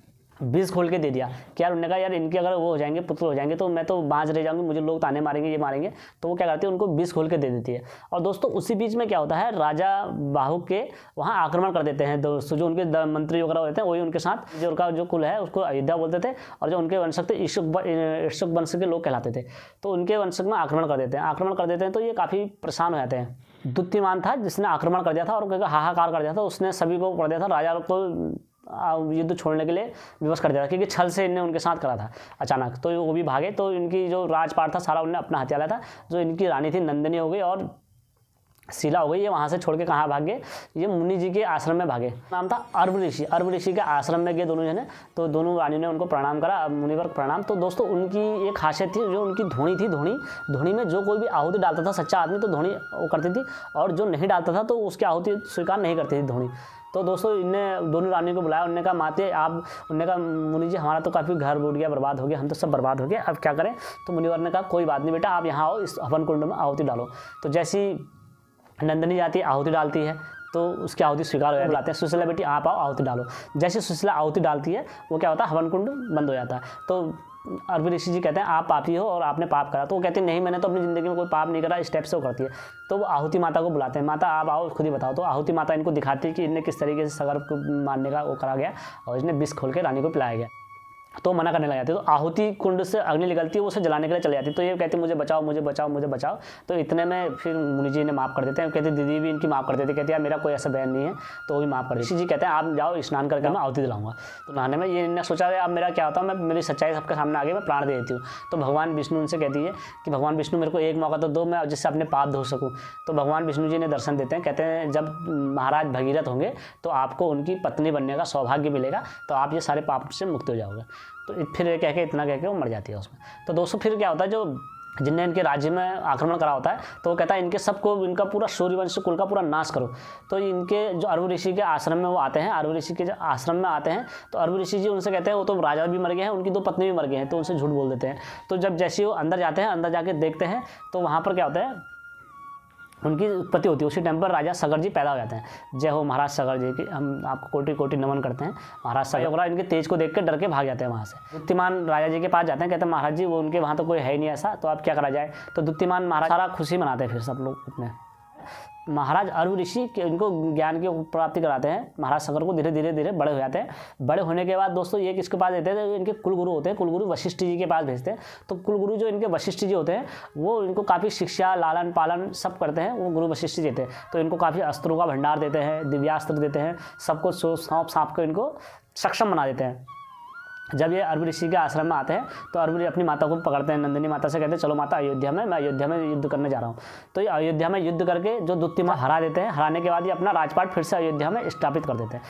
बीज खोल के दे दिया कि यार, उन्होंने कहा यार इनके अगर वो हो जाएंगे, पुत्र हो जाएंगे, तो मैं तो बाँझ रह जाऊंगी, मुझे लोग ताने मारेंगे, ये मारेंगे। तो वो क्या करती है, उनको बीज खोल के दे देती है। और दोस्तों उसी बीच में क्या होता है, राजा बाहुक के वहाँ आक्रमण कर देते हैं दोस्तों। जो उनके मंत्री वगैरह होते हैं वही उनके साथ, जो उनका जो कुल है उसको अयोध्या बोलते थे, और जो उनके वंशक थे इक्ष्वाकु वंश के लोग कहलाते थे। तो उनके वंशक में आक्रमण कर देते हैं, तो ये काफ़ी परेशान हो जाते हैं। दुत्तिमान था जिसने आक्रमण कर दिया था और हाहाकार कर दिया था, उसने सभी को कर दिया था, राजा को युद्ध छोड़ने के लिए विवश कर दिया था, क्योंकि छल से इनने उनके साथ करा था अचानक। तो वो भी भागे, तो इनकी जो राजपाट था सारा उन्होंने अपना हथिया लिया था। जो इनकी रानी थी नंदिनी हो गई और शीला हो गई, ये वहाँ से छोड़ के कहाँ भाग गए, ये मुनि जी के आश्रम में भागे। नाम था अर्व ऋषि के आश्रम में गए दोनों जने। तो दोनों रानी ने उनको प्रणाम करा, मुनिवर प्रणाम। तो दोस्तों उनकी एक खासियत थी, जो उनकी धोनी थी, धोनी में जो कोई भी आहुति डालता था सच्चा आदमी, तो धोनी वो करती थी, और जो नहीं डालता था तो उसकी आहुति स्वीकार नहीं करती थी धोनी। तो दोस्तों इनने दोनों रानियों को बुलाया, उन्होंने कहा माते आप, उन्होंने कहा मुनि जी हमारा तो काफ़ी घर बूट गया, बर्बाद हो गया, हम तो सब बर्बाद हो गए, अब क्या करें। तो मुनिवर ने कहा कोई बात नहीं बेटा, आप यहाँ आओ, इस हवन कुंड में आहुति डालो। तो जैसी नंदिनी जाती है आहुति डालती है, तो उसकी आहुति स्वीकार हो जाती है। बुलाते हैं सुशीला बेटी आप आओ आहुति डालो। जैसे सुशीला आहुति डालती है, वो क्या होता है, हवन कुंड बंद हो जाता है। तो अर्व ऋषि जी कहते हैं आप पापी हो और आपने पाप करा। तो वो कहते हैं नहीं, मैंने तो अपनी ज़िंदगी में कोई पाप नहीं करा, इस टाइप से वो करती है। तो वो आहुति माता को बुलाते हैं, माता आप आओ खुद ही बताओ। तो आहुति माता इनको दिखाती है कि इन्हें किस तरीके से सगर को मारने का वो करा गया, और इसने विष खोल के रानी को पिलाया गया। तो मना करने लग जाती है। तो आहुति कुंड से अग्नि निकलती है, वो उसे जलाने के लिए चली जाती है। तो ये कहती है मुझे बचाओ, मुझे बचाओ, मुझे बचाओ। तो इतने में फिर मुनि जी ने माफ़ कर देते हैं। कहते दीदी भी इनकी माफ़ कर देती है, कहती है मेरा कोई ऐसा बहन नहीं है, तो वो भी माफ़ कर देती है। ऋषि जी कहते हैं आप जाओ स्नान करके मैं आहुति दिलाऊंगा। तो नहाने में ये इन्होंने सोचा अब मेरा क्या होता है, मैं मेरी सच्चाई सबके सामने आ गई, मैं प्राण दे देती हूँ। तो भगवान विष्णु उनसे कहती है कि भगवान विष्णु मेरे को एक मौका तो दो, मैं जिससे अपने पाप धो सकूँ। तो भगवान विष्णु जी ने दर्शन देते हैं, कहते हैं जब महाराज भगीरथ होंगे तो आपको उनकी पत्नी बनने का सौभाग्य मिलेगा, तो आप ये सारे पाप से मुक्त हो जाओगे। तो फिर कह के इतना कह के वो मर जाती है उसमें। तो दोस्तों फिर क्या होता है, जो जिनने इनके राज्य में आक्रमण करा होता है, तो वो कहता है इनके सबको, इनका पूरा सूर्यवंश कुल का पूरा नाश करो। तो इनके जो अर्व ऋषि के आश्रम में वो आते हैं, अर्व ऋषि के जो आश्रम में आते हैं, तो अर्व ऋषि जी उनसे कहते हैं वो तो राजा भी मर गए हैं, उनकी 2 पत्नी भी मर गए हैं, तो उनसे झूठ बोल देते हैं। तो जब जैसे वो अंदर जाते हैं, अंदर जाके देखते हैं, तो वहाँ पर क्या होता है, उनकी उत्पत्ति होती है। उसी टाइम पर राजा सगर जी पैदा हो जाते हैं। जय हो महाराज सगर जी की, हम आपको कोटि कोटि नमन करते हैं। महाराज सगर वगैरह इनके तेज को देख के डर के भाग जाते हैं वहाँ से। दुत्तिमान राजा जी के पास जाते हैं, कहते हैं महाराज जी वो उनके वहाँ तो कोई है ही नहीं ऐसा, तो आप क्या करा जाए। तो दुत्तिमान महाराज सारा खुशी मनाते हैं, फिर सब लोग अपने महाराज अर्व ऋषि इनको ज्ञान की प्राप्ति कराते हैं। महाराज सगर को धीरे धीरे बड़े हो जाते हैं। बड़े होने के बाद दोस्तों ये किसके पास देते हैं, इनके कुलगुरु होते हैं, कुलगुरु वशिष्ठ जी के पास भेजते हैं। तो कुलगुरु जो इनके वशिष्ठ जी होते हैं, वो इनको काफ़ी शिक्षा, लालन पालन सब करते हैं, वो गुरु वशिष्ठ जी देते हैं। तो इनको काफ़ी अस्त्रों का भंडार देते हैं, दिव्यास्त्र देते हैं, सबको सौंप के इनको सक्षम बना देते हैं। जब ये अर्व ऋषि के आश्रम में आते हैं, तो अर्व ऋषि अपनी माता को पकड़ते हैं, नंदिनी माता से कहते हैं चलो माता अयोध्या में, मैं अयोध्या में युद्ध करने जा रहा हूँ। तो ये अयोध्या में युद्ध करके जो दुत्तिमान हरा देते हैं, हराने के बाद ये अपना राजपाट फिर से अयोध्या में स्थापित कर देते हैं।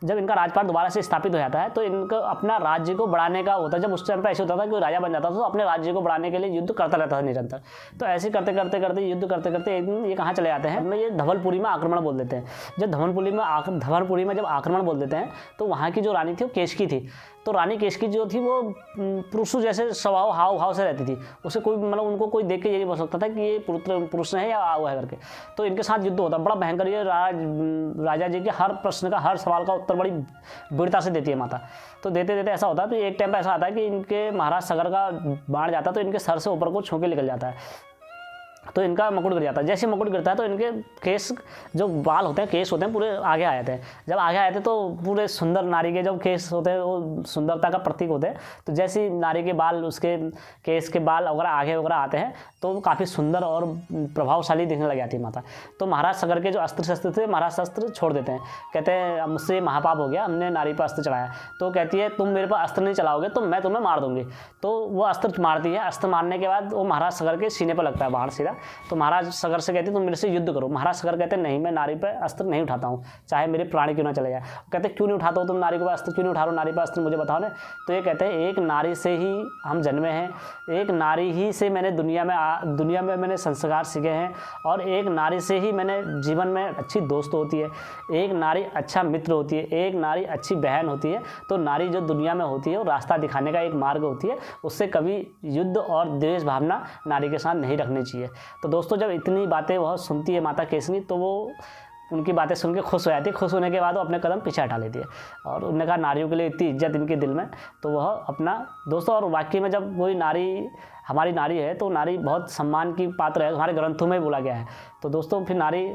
जब इनका राजपाट दोबारा से स्थापित हो जाता है तो इनको अपना राज्य को बढ़ाने का होता है। जब उस टाइम पर ऐसे होता था कि राजा बन जाता था तो अपने राज्य को बढ़ाने के लिए युद्ध करता रहता था निरंतर। तो ऐसे करते करते करते युद्ध करते करते एक दिन ये कहाँ चले जाते हैं, ये धवलपुरी में आक्रमण बोल देते हैं। जब धवलपुरी में जब आक्रमण बोल देते हैं तो वहाँ की जो रानी थी वो केशकी थी। तो रानी केशकी जो थी वो पुरुषों जैसे स्वभाव हाव भाव से रहती थी। उसे कोई मतलब उनको कोई देख के ये नहीं बोल सकता था कि ये पुरुष है या वो है करके। तो इनके साथ युद्ध होता बड़ा भयंकर। ये राजा जी के हर प्रश्न का हर सवाल का उत्तर बड़ी वीरता से देती है माता। तो देते देते ऐसा होता है तो एक टाइम पर ऐसा आता है कि इनके महाराज सगर का बाण जाता है तो इनके सर से ऊपर को छू के निकल जाता है। तो इनका मुकुट गिर जाता है। जैसे मुकुट गिरता है तो इनके केस जो बाल होते हैं, केस होते हैं, पूरे आगे आ जाते हैं। जब आगे आए थे तो पूरे सुंदर नारी के जब केस होते हैं वो सुंदरता का प्रतीक होते हैं। तो जैसे नारी के बाल, उसके केस के बाल वगैरह आगे वगैरह आते हैं तो वो काफ़ी सुंदर और प्रभावशाली दिखने लग जाती है माता। तो महाराज सगर के जो अस्त्र शस्त्र थे, महाराज अस्त्र छोड़ देते हैं। कहते हैं मुझसे महापाप हो गया, हमने नारी पर अस्त्र चढ़ाया। तो कहती है तुम मेरे पर अस्त्र नहीं चलाओगे तो मैं तुम्हें मार दूंगी। तो वो अस्त्र मारती है। अस्त्र मारने के बाद वो महाराज सगर के सीने पर लगता है बाण सीधा। तो महाराज सगर से कहते तुम मेरे से युद्ध करो। महाराज सगर कहते नहीं, मैं नारी पर अस्त्र नहीं उठाता हूँ, चाहे मेरे प्राण क्यों ना चले जाए। कहते क्यों नहीं उठाते हो तुम नारी के पास अस्त्र, क्यों नहीं उठा रहे हो नारी पर अस्त्र, मुझे बताओ ना। तो ये कहते हैं एक नारी से ही हम जन्मे हैं, एक नारी ही से मैंने दुनिया में मैंने संस्कार सीखे हैं, और एक नारी से ही मैंने जीवन में अच्छी दोस्त होती है, एक नारी अच्छा मित्र होती है, एक नारी अच्छी बहन होती है। तो नारी जो दुनिया में होती है वो रास्ता दिखाने का एक मार्ग होती है, उससे कभी युद्ध और द्वेष भावना नारी के साथ नहीं रखनी चाहिए। तो दोस्तों जब इतनी बातें वह सुनती है माता केसरी तो वो उनकी बातें सुन के खुश हो जाती है। खुश होने के बाद वो अपने कदम पीछे हटा लेती है। और उन्होंने कहा नारियों के लिए इतनी इज्जत इनके दिल में, तो वह अपना दोस्तों, और वाकई में जब कोई नारी हमारी नारी है तो नारी बहुत सम्मान की पात्र है, हमारे ग्रंथों में बोला गया है। तो दोस्तों फिर नारी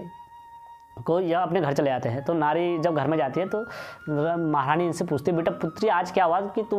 को यह अपने घर चले जाते हैं। तो नारी जब घर में जाती है तो महारानी इनसे पूछती है बेटा पुत्री आज क्या हुआ कि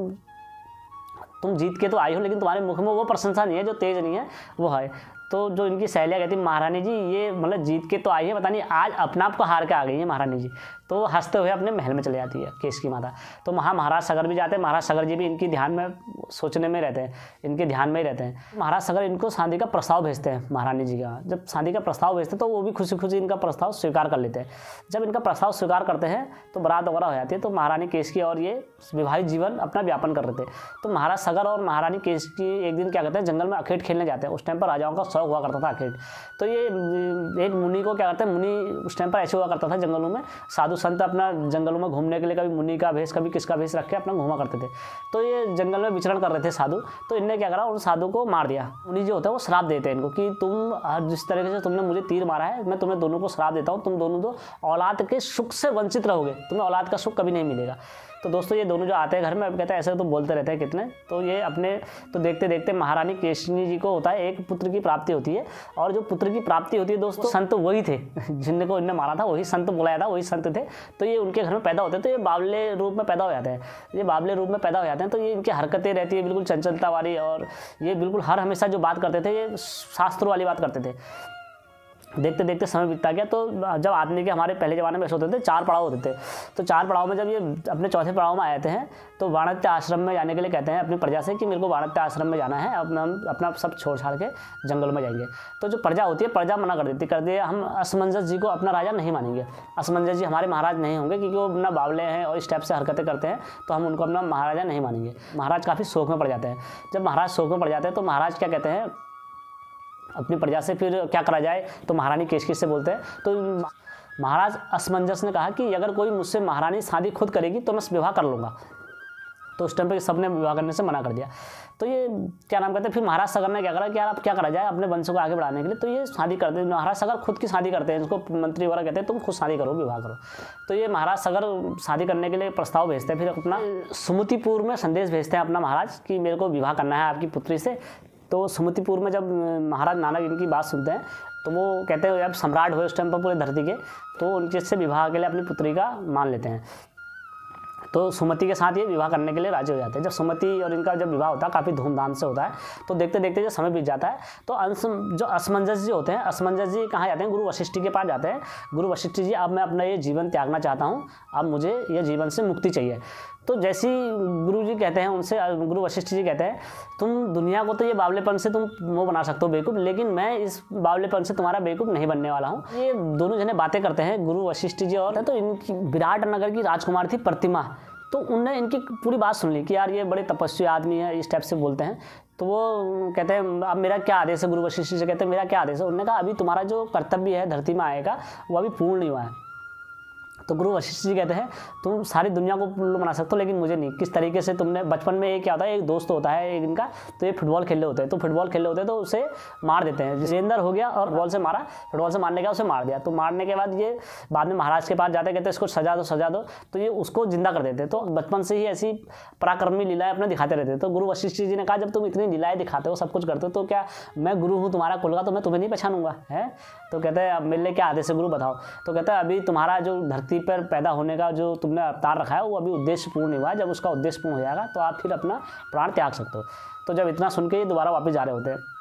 तुम जीत के तो आई हो लेकिन तुम्हारे मुख में वो प्रशंसा नहीं है, जो तेज नहीं है वो है। तो जो इनकी सहेलियाँ कहती महारानी जी ये मतलब जीत के तो आई है, पता नहीं आज अपना आप को हार के आ गई है महारानी जी। तो वो हंसते हुए अपने महल में चले जाती है केशकी माता। तो वहाँ महाराज सगर भी जाते हैं। महाराज सगर जी भी इनकी ध्यान में सोचने में रहते हैं, इनके ध्यान में ही रहते हैं। महाराज सगर इनको शादी का प्रस्ताव भेजते हैं महारानी जी का। जब शादी का प्रस्ताव भेजते हैं तो वो भी खुशी खुशी इनका प्रस्ताव स्वीकार कर लेते हैं। जब इनका प्रस्ताव स्वीकार करते हैं तो बारात वगैरह हो जाती है। तो महारानी केशकी और ये विवाहित जीवन अपना व्यापन कर रहे थे। तो महाराज सगर और महारानी केशकी एक दिन क्या करते हैं, जंगल में अखेट खेलने जाते हैं। उस टाइम पर राजाओं का शौक हुआ करता था अखेट। तो ये एक मुनि को क्या करते हैं, मुनि उस टाइम पर ऐसे हुआ करता था जंगलों में, साधु संत अपना जंगलों में घूमने के लिए कभी मुनि का भेष कभी किसका भेष रख के अपना घूमा करते थे। तो ये जंगल में विचरण कर रहे थे साधु। तो इनने क्या करा, उन साधु को मार दिया। मुनि जो होता है वो श्राप देते हैं इनको कि तुम जिस तरीके से तुमने मुझे तीर मारा है मैं तुम्हें दोनों को श्राप देता हूँ, तुम दोनों दो औलाद के सुख से वंचित रहोगे, तुम्हें औलाद का सुख कभी नहीं मिलेगा। तो दोस्तों ये दोनों जो आते हैं घर में, अब कहते हैं ऐसे तो बोलते रहते हैं कितने। तो ये अपने तो देखते देखते महारानी केशनी जी को होता है एक पुत्र की प्राप्ति होती है। और जो पुत्र की प्राप्ति होती है दोस्तों, संत वही थे जिनको इनने मारा था, वही संत बुलाया था, वही संत थे। तो ये उनके घर में पैदा होते हैं। तो ये बावले रूप में पैदा हो जाते हैं। ये बावले रूप में पैदा हो जाते हैं तो ये इनकी हरकतें रहती है बिल्कुल चंचलता वाली, और ये बिल्कुल हर हमेशा जो बात करते थे ये शास्त्रों वाली बात करते थे। देखते देखते समय बीतता गया। तो जब आदमी के हमारे पहले ज़माने में ऐसे होते थे 4 पड़ाव होते थे। तो 4 पड़ाव में जब ये अपने चौथे पड़ाव में आए थे हैं तो वाणिज्य आश्रम में जाने के लिए कहते हैं अपनी प्रजा से कि मेरे को वाणिज्य आश्रम में जाना है, अपना सब छोड़ छाड़ के जंगल में जाएंगे। तो जो प्रजा होती है, प्रजा मना कर दिया हम असमंजस जी को अपना राजा नहीं मानेंगे, असमंजस जी हमारे महाराज नहीं होंगे क्योंकि वो अपना बावले हैं और इस टाइप से हरकतें करते हैं, तो हम उनको अपना महाराजा नहीं मानेंगे। महाराज काफ़ी शोक में पड़ जाते हैं। जब महाराज शोक में पड़ जाते हैं तो महाराज क्या कहते हैं अपनी प्रजा से फिर क्या करा जाए, तो महारानी केशकी से बोलते हैं। तो महाराज असमंजस ने कहा कि अगर कोई मुझसे महारानी शादी खुद करेगी तो मैं विवाह कर लूँगा। तो उस टाइम पे सबने विवाह करने से मना कर दिया। तो ये क्या नाम कहते हैं, फिर महाराज सगर ने क्या करा कि यार अब क्या करा जाए अपने वंश को आगे बढ़ाने के लिए। तो ये शादी करते हैं, महाराज सगर खुद की शादी करते हैं। इसको मंत्री वगैरह कहते हैं तुम खुद शादी करो, विवाह करो। तो ये महाराज सगर शादी करने के लिए प्रस्ताव भेजते हैं। फिर अपना सुमतिपुर में संदेश भेजते हैं अपना महाराज कि मेरे को विवाह करना है आपकी पुत्री से। तो सुमतिपुर में जब महाराज नानक इनकी बात सुनते हैं तो वो कहते हैं अब सम्राट हुए उस टाइम पर पूरे धरती के, तो उनके से विवाह के लिए अपनी पुत्री का मान लेते हैं। तो सुमति के साथ ये विवाह करने के लिए राजी हो जाते हैं। जब सुमति और इनका जब विवाह होता है काफ़ी धूमधाम से होता है। तो देखते देखते जब समय बीत जाता है तो जो असमंजस जी होते हैं, असमंजस जी कहाँ जाते हैं, गुरु वशिष्ठ के पास जाते हैं। गुरु वशिष्ठ जी अब मैं अपना ये जीवन त्यागना चाहता हूँ, अब मुझे ये जीवन से मुक्ति चाहिए। तो जैसी गुरु जी कहते हैं उनसे, गुरु वशिष्ठ जी कहते हैं, तुम दुनिया को तो ये बावलेपन से तुम वो बना सकते हो बेवकूफ़, लेकिन मैं इस बावलेपन से तुम्हारा बेवकूफ़ नहीं बनने वाला हूँ। ये दोनों जने बातें करते हैं, गुरु वशिष्ठ जी और, तो इनकी विराट नगर की राजकुमार थी प्रतिमा। तो उनने इनकी पूरी बात सुन ली कि यार ये बड़े तपस्वी आदमी है, इस टाइप से बोलते हैं। तो वो कहते हैं अब मेरा क्या आदेश है, गुरु वशिष्ठ से कहते हैं मेरा क्या आदेश है। उन्होंने कहा अभी तुम्हारा जो कर्तव्य है धरती में आएगा वो अभी पूर्ण नहीं हुआ है। तो गुरु वशिष्ठ जी कहते हैं तुम सारी दुनिया को उल्लू बना सकते हो लेकिन मुझे नहीं। किस तरीके से तुमने बचपन में, एक क्या होता है, एक दोस्त होता है एक इनका, तो ये फुटबॉल खेल रहे होते हैं, तो फुटबॉल खेल रहे होते हैं तो उसे मार देते हैं। जितेंद्र हो गया और बॉल से मारा, फुटबॉल से मारने का उसे मार दिया। तो मारने के बाद ये बाद में महाराज के पास जाते, कहते इसको सजा दो सजा दो, तो ये उसको जिंदा कर देते। तो बचपन से ही ऐसी पराक्रमी लीलाएं अपने दिखाते रहते। तो गुरु वशिष्ठ जी ने कहा जब तुम इतनी लीलाएं दिखाते हो, सब कुछ करते हो, तो क्या मैं गुरु हूँ तुम्हारा कुल का, तो मैं तुम्हें नहीं पहचानूंगा है। तो कहते हैं अब मेरे लिए क्या आदेश है गुरु बताओ। तो कहता है अभी तुम्हारा जो धरती पर पैदा होने का जो तुमने अवतार रखा है वो अभी उद्देश्य पूर्ण नहीं हुआ है। जब उसका उद्देश्य पूर्ण हो जाएगा तो आप फिर अपना प्राण त्याग सकते हो। तो जब इतना सुन के ये दोबारा वापस जा रहे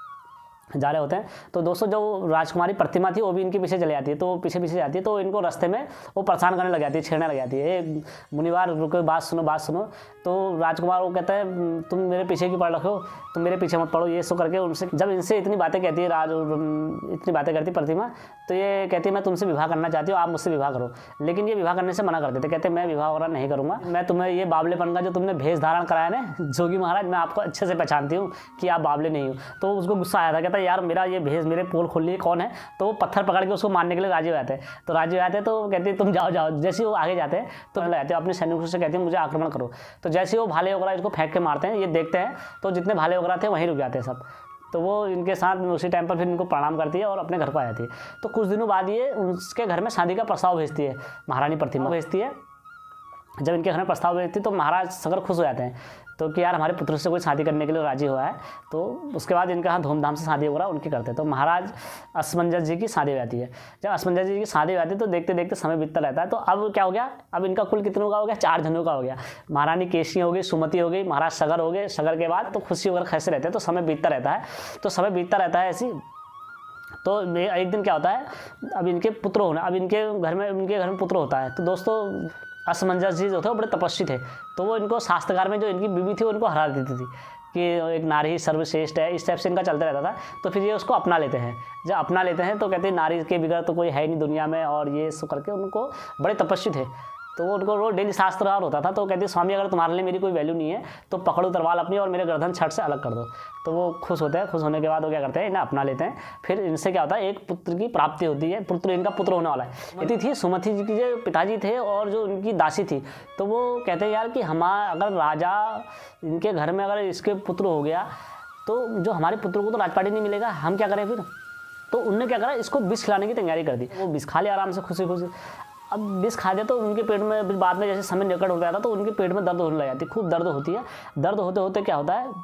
होते हैं तो दोस्तों जो राजकुमारी प्रतिमा थी वो भी इनके पीछे चले जाती है। तो वो पीछे जाती है, तो इनको रास्ते में वो परेशान करने लग जाती है, छेड़ने लग जाती है, मुनिवार रुको, बात सुनो। तो राजकुमार वो कहता है तुम मेरे पीछे क्यों पड़ रखो, तुम मेरे पीछे मत पड़ो, ये सो करके उनसे जब इनसे इतनी बातें कहती है इतनी बातें करती प्रतिमा, तो ये कहती है मैं तुमसे विवाह करना चाहती हूँ, आप मुझसे विवाह करो। लेकिन ये विवाह करने से मना कर देते, कहते मैं विवाह वगैरह नहीं करूँगा, मैं तुम्हें ये बावलेपन का जो तुमने भेष धारण कराया ना जोगी महाराज, मैं आपको अच्छे से पहचानती हूँ कि आप बावले नहीं हो। तो उसको गुस्सा आया था, कहता यार मेरा ये भेष, मेरे पोल खोल लिए कौन है। तो वो पत्थर पकड़ के उसको मारने के लिए राजी हो जाते हैं। तो राजी हो जाते हैं तो कहते तुम जाओ। जैसे वो आगे जाते हैं तो लगाते हैं अपने सैनिकों से, कहते हैं मुझे आक्रमण करो। तो जैसे वो भाले वगैरह इसको फेंक के मारते हैं, ये देखते हैं तो जितने भाले वगैरह थे वहीं रुक जाते हैं सब। तो वो इनके साथ उसी टाइम पर फिर इनको प्रणाम करती है और अपने घर को आ जाती है। तो कुछ दिनों बाद ये उसके घर में शादी का प्रस्ताव भेजती है, महारानी प्रतिमा भेजती है। जब इनके घर में प्रस्ताव भेजती है तो महाराज सगर खुश हो जाते हैं, तो कि यार हमारे पुत्र से कोई शादी करने के लिए राजी हुआ है। तो उसके बाद इनके यहाँ धूमधाम से शादी वगैरह उनकी करते हैं। तो महाराज असमंजस जी की शादी हो जाती है। जब असमंजस जी की शादी हो जाती है तो देखते देखते समय बीतता रहता है। तो अब क्या हो गया, अब इनका कुल कितनों का हो गया, 4 जनों का हो गया। महारानी केशी हो गई, सुमति हो गई, महाराज सगर हो गए। सगर के बाद तो खुशी वगैरह कैसे रहते हैं, तो समय बीतता रहता है ऐसी। तो एक दिन क्या होता है, अब इनके पुत्र होना, अब इनके घर में पुत्र होता है। तो दोस्तों असमंजस जी जो थे वो बड़े तपस्वी थे। तो वो इनको शास्त्रकार में जो इनकी बीवी थी वो इनको हरा देती थी कि एक नारी सर्वश्रेष्ठ है, इस टाइप से इनका चलता रहता था। तो फिर ये उसको अपना लेते हैं। जब अपना लेते हैं तो कहते हैं नारी के बिगड़ तो कोई है नहीं दुनिया में, और ये सो करके उनको बड़े तपस्वी थे। तो वो उनको रोज डेली शास्त्र होता था। तो कहते स्वामी अगर तुम्हारे लिए मेरी कोई वैल्यू नहीं है तो पकड़ो तलवार अपनी और मेरे गर्दन छट से अलग कर दो। तो वो खुश होते हैं। खुश होने के बाद वो क्या करते हैं, इन्हें अपना लेते हैं। फिर इनसे क्या होता है, एक पुत्र की प्राप्ति होती है, इनका पुत्र होने वाला है। इतनी थी सुमति जी की जो पिताजी थे और जो उनकी दासी थी, तो वो कहते हैं यार कि अगर राजा इनके घर में अगर इसके पुत्र हो गया तो जो हमारे पुत्र को तो राजपाटी नहीं मिलेगा, हम क्या करें फिर। तो उनने क्या करा, इसको विष खिलाने की तैयारी कर दी। वो विष खा लिया आराम से खुशी। अब विष खा दिया तो उनके पेट में बाद में जैसे समय निकट हो गया था तो उनके पेट में दर्द होने लग जाती है, खूब दर्द होती है। दर्द होते होते क्या होता है,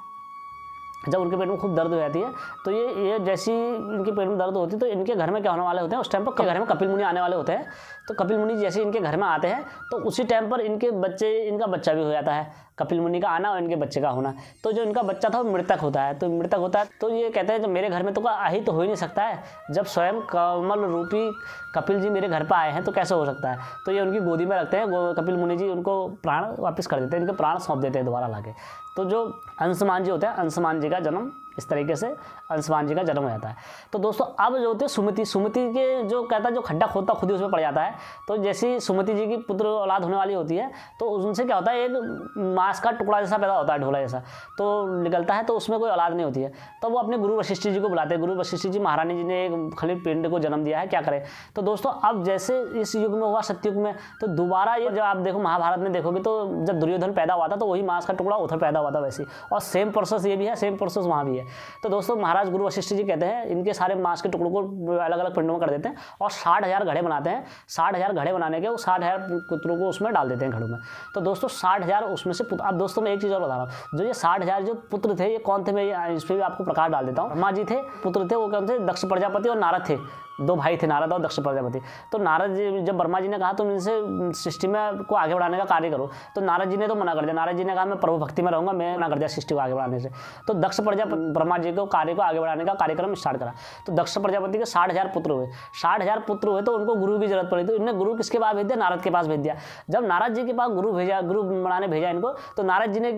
जब उनके पेट में खूब दर्द हो जाती है तो ये जैसी इनके पेट में दर्द होती है तो इनके घर में क्या होने वाले होते हैं, उस टाइम पर घर में कपिल मुनि आने वाले होते हैं। तो कपिल मुनि जैसे इनके घर में आते हैं तो उसी टाइम पर इनका बच्चा भी हो जाता है। कपिल मुनि का आना और इनके बच्चे का होना, तो जो इनका बच्चा था वो मृतक होता है। तो ये कहते हैं जब मेरे घर में तो आ ही तो हो ही नहीं सकता है, जब स्वयं कमल रूपी कपिल जी मेरे घर पर आए हैं तो कैसे हो सकता है। तो ये उनकी गोदी में रखते हैं। कपिल मुनि जी उनको प्राण वापस कर देते हैं, इनके प्राण सौंप देते हैं दोबारा लाके। तो जो अंशुमान जी होते हैं, अंशुमान जी का जन्म इस तरीके से अंशुमान जी का जन्म हो जाता है। तो दोस्तों अब जो होते हैं सुमति के जो कहता है जो खड्डा खोदता खुद ही उसमें पड़ जाता है। तो जैसी सुमति जी की पुत्र औलाद होने वाली होती है तो उनसे क्या होता है, एक मांस का टुकड़ा जैसा पैदा होता है, ढोला जैसा, तो निकलता है। तो उसमें कोई औलाद नहीं होती है। तो वो अपने गुरु वशिष्ठ जी को बुलाते हैं। गुरु वशिष्ठ जी, महारानी जी ने एक खलित पिंड को जन्म दिया है, क्या करें। तो दोस्तों अब जैसे इस युग में हुआ सत्युग में, तो दोबारा ये जब आप देखो महाभारत में देखोगे तो जब दुर्योधन पैदा हुआ था तो वही मांस का टुकड़ा उधर पैदा हुआ था वैसे, और सेम प्रोसेस ये भी है, सेम प्रोसेस वहाँ भी है। तो दोस्तों महाराज गुरु वशिष्ठ जी कहते हैं इनके सारे मांस के टुकड़ों को अलग अलग पिंडों में कर देते हैं और 60,000 घड़े बनाते हैं। 60,000 घड़े बनाने के वो 60,000 पुत्रों को उसमें डाल देते हैं घड़ों में। तो दोस्तों 60,000 उसमें से अब दोस्तों मैं एक चीज़ और बता रहा हूँ, जो ये 60,000 जो पुत्र थे ये कौन थे, मैं इस पर भी आपको प्रकाश डाल देता हूँ। ब्रह्मा जी थे, पुत्र थे वो कौन थे, दक्ष प्रजापति और नारद थे। दो भाई थे, नारद और दक्ष प्रजापति। तो नारद जी, जब ब्रह्मा जी ने कहा तुम इनसे सृष्टि में को आगे बढ़ाने का कार्य करो, तो नारद जी ने तो मना कर दिया। नारद जी ने कहा मैं प्रभु भक्ति में रहूँगा, मैं मना कर दिया सृष्टि को आगे बढ़ाने से। तो दक्ष प्रजापति ब्रह्मा जी को कार्य को आगे बढ़ाने का कार्यक्रम स्टार्ट करा। तो दक्ष प्रजापति के 60,000 पुत्र हुए। 60,000 पुत्र हुए तो उनको गुरु की जरूरत पड़ी, तो इन्होंने गुरु किसके पास भेज दिया? नारद के पास भेज दिया। जब नारद जी के पास गुरु बनाने भेजा इनको, तो नारद जी ने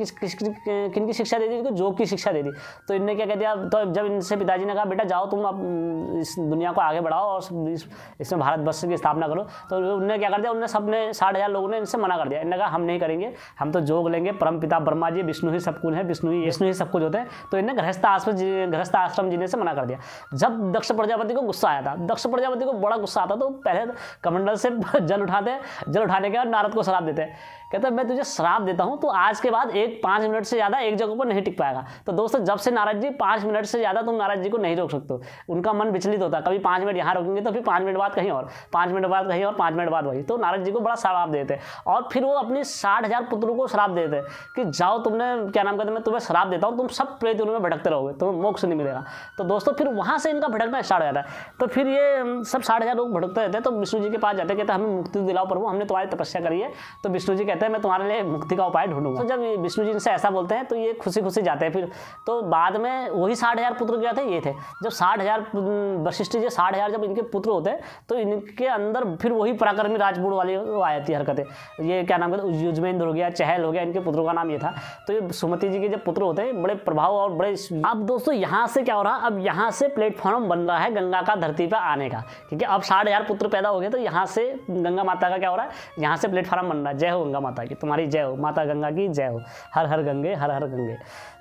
किन की शिक्षा दे दी? इनको योग की शिक्षा दे दी। तो इनने क्या कह दिया? तो जब इनसे पिताजी ने कहा बेटा जाओ तुम अब इस दुनिया को आगे बढ़ाओ और इसमें भारतवर्ष की स्थापना करो, तो उन्होंने क्या कर दिया? उन्होंने सबने 60,000 लोगों ने इनसे मना कर दिया। इन्होंने कहा हम नहीं करेंगे, हम तो योग लेंगे, परम पिता ब्रह्मा जी, विष्णु ही सब कुछ है, विष्णु ही सब कुछ होते हैं। तो इन्हें गृहस्थ आश्रम जीने से मना कर दिया। जब दक्ष प्रजापति को गुस्सा आया था, दक्ष प्रजापति को बड़ा गुस्सा आता, तो पहले कमंडल से जल उठाने के बाद नारद को श्राप देते हैं। कहते हैं मैं तुझे श्राप देता हूं, तो आज के बाद 5 मिनट से ज़्यादा एक जगह पर नहीं टिक पाएगा। तो दोस्तों जब से नारद जी 5 मिनट से ज़्यादा तुम नारद जी को नहीं रोक सकते हो। उनका मन विचलित होता है, कभी 5 मिनट यहाँ रोकेंगे तो फिर 5 मिनट बाद कहीं और, 5 मिनट बाद कहीं और, 5 मिनट बाद वही। तो नारद जी को बड़ा श्राप देते हैं और फिर वो अपनी 60,000 पुत्रों को श्राप देते हैं कि जाओ तुमने क्या नाम कहते हैं, मैं तुम्हें श्राप देता हूँ, तुम सब प्रेत में भटकते रहोगे, तुम्हें मोक्ष नहीं मिलेगा। तो दोस्तों फिर वहाँ से इनका भटकना स्टार्ट हो जाता है। तो फिर ये सब 60,000 लोग भटकते रहते हैं। तो विष्णु जी के पास जाते, कहते हैं हमें मुक्ति दिलाओ प्रभु, हमने तुम्हारी तपस्या करी है। तो विष्णु जी कहते हैं मैं तुम्हारे लिए मुक्ति का उपाय ढूंढूंगा। तो जब विष्णु जी इनसे ऐसा बोलते हैं तो ये खुशी खुशी जाते हैं। फिर तो बाद में वही 60,000 पुत्र क्या थे? ये थे। जब 60,000 वशिष्ठ जी 60,000 जब इनके पुत्र होते हैं तो इनके अंदर फिर वही पराक्रमी राजपूत वाली आ जाती है हरकतें। ये क्या नाम कहते हैं, युजवेंद्र हो गया, चहल हो गया, इनके पुत्रों का नाम ये था। तो ये सुमति जी के जब पुत्र होते हैं बड़े प्रभाव और बड़े। अब दोस्तों यहाँ से क्या हो रहा? अब यहाँ से प्लेटफॉर्म बन रहा है गंगा का धरती पर आने का, क्योंकि अब 60,000 पुत्र पैदा हो गए। तो यहाँ से गंगा माता का क्या हो रहा है? यहाँ से प्लेटफॉर्म बन रहा है। जय हो गंगा माता की, तुम्हारी जय हो, माता गंगा की जय हो। हर हर गंगे, हर हर गंगे।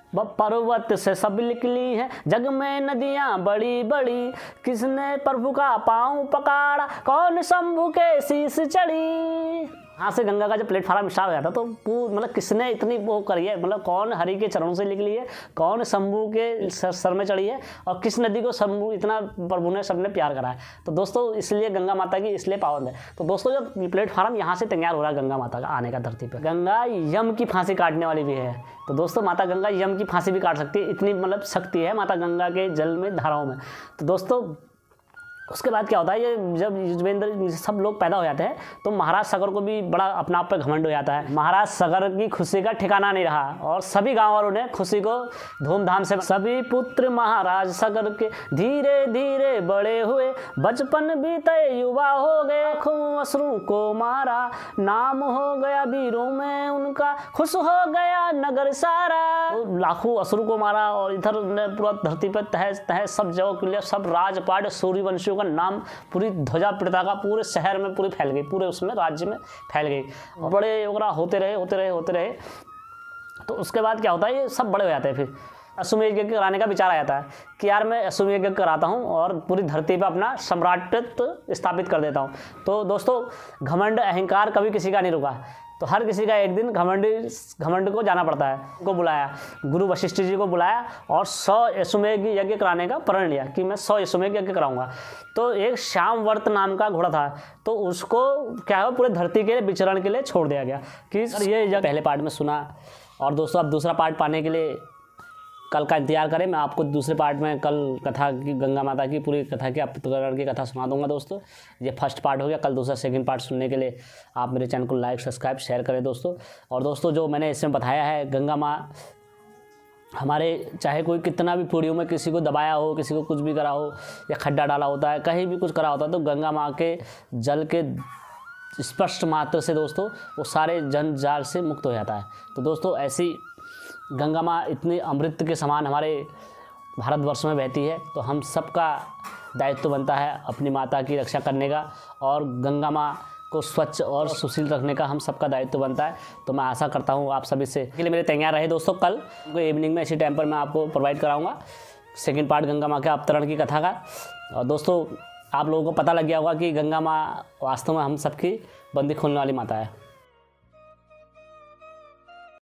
पर्वत से सब निकली है जग में नदियां बड़ी बड़ी, किसने प्रभु का पाँव पकड़ा, कौन शंभु के शीश चढ़ी। यहाँ से गंगा का जब प्लेटफॉर्म स्टार्ट हो जाता तो मतलब किसने इतनी वो करी है, मतलब कौन हरि के चरणों से निकली है, कौन शंभु के सर में चढ़ी है, और किस नदी को शंभु इतना प्रभु ने सबने प्यार करा है। तो दोस्तों इसलिए गंगा माता की इसलिए पावन है। तो दोस्तों जब प्लेटफॉर्म यहाँ से तैयार हो रहा है गंगा माता का आने का धरती पर, गंगा यम की फांसी काटने वाली भी है। तो दोस्तों माता गंगा यम की फांसी भी काट सकती है, इतनी मतलब शक्ति है माता गंगा के जल में, धाराओं में। तो दोस्तों उसके बाद क्या होता है, ये जब युजवेंद्र सब लोग पैदा हो जाते हैं तो महाराज सगर को भी बड़ा अपना आप पे घमंड हो जाता है। महाराज सगर की खुशी का ठिकाना नहीं रहा और सभी गांव वालों ने खुशी को धूमधाम से, सभी पुत्र महाराज सगर के धीरे धीरे बड़े हुए, बचपन बीते युवा हो गए, आँखों अश्रु को मारा, नाम हो गया वीरों में उनका, खुश हो गया नगर सारा। तो लाखों अश्रु को मारा और इधर ने पूरा धरती पर तहस तहस सब जगह के लिए सब राजपाट सूर्यवंशियों का नाम, पूरी ध्वजा पताका पूरे शहर में पूरी फैल गई, पूरे उसमें राज्य में फैल गई। बड़े वगैरह होते रहे। तो उसके बाद क्या होता है, ये सब बड़े हो जाते हैं। फिर अश्वमेध यज्ञ कराने का विचार आ जाता है कि यार मैं अश्वमेध यज्ञ कराता हूँ और पूरी धरती पर अपना सम्राटत्व स्थापित कर देता हूँ। तो दोस्तों घमंड अहंकार कभी किसी का नहीं रुका। तो हर किसी का एक दिन घमंड को जाना पड़ता है। उनको बुलाया, गुरु वशिष्ठ जी को बुलाया और 100 अश्वमेध यज्ञ कराने का प्रण लिया कि मैं 100 अश्वमेध यज्ञ कराऊंगा। तो एक श्यामवर्त नाम का घोड़ा था, तो उसको क्या है पूरे धरती के विचरण के लिए छोड़ दिया गया कि ये पहले पार्ट में सुना। और दोस्तों अब दूसरा पार्ट पाने के लिए कल का इंतजार करें। मैं आपको दूसरे पार्ट में कल कथा की, गंगा माता की पूरी कथा की अवतरण की कथा सुना दूंगा दोस्तों। ये फर्स्ट पार्ट हो गया। कल दूसरा सेकंड पार्ट सुनने के लिए आप मेरे चैनल को लाइक सब्सक्राइब शेयर करें दोस्तों। और दोस्तों जो मैंने इसमें बताया है, गंगा माँ हमारे चाहे कोई कितना भी पीढ़ियों में किसी को दबाया हो, किसी को कुछ भी करा हो या खड्डा डाला होता है, कहीं भी कुछ करा होता है, तो गंगा माँ के जल के स्पष्ट मात्र से दोस्तों वो सारे जंजाल से मुक्त हो जाता है। तो दोस्तों ऐसी गंगा माँ इतनी अमृत के समान हमारे भारतवर्ष में बहती है, तो हम सबका दायित्व बनता है अपनी माता की रक्षा करने का और गंगा माँ को स्वच्छ और सुशील रखने का हम सबका दायित्व बनता है। तो मैं आशा करता हूँ आप सभी से के लिए मेरे तैयार रहे दोस्तों। कल इवनिंग में इसी टाइम पर मैं आपको प्रोवाइड कराऊँगा सेकेंड पार्ट गंगा माँ के अवतरण की कथा का। और दोस्तों आप लोगों को पता लग गया होगा कि गंगा माँ वास्तव में हम सबकी बंदी खोलने वाली माता है।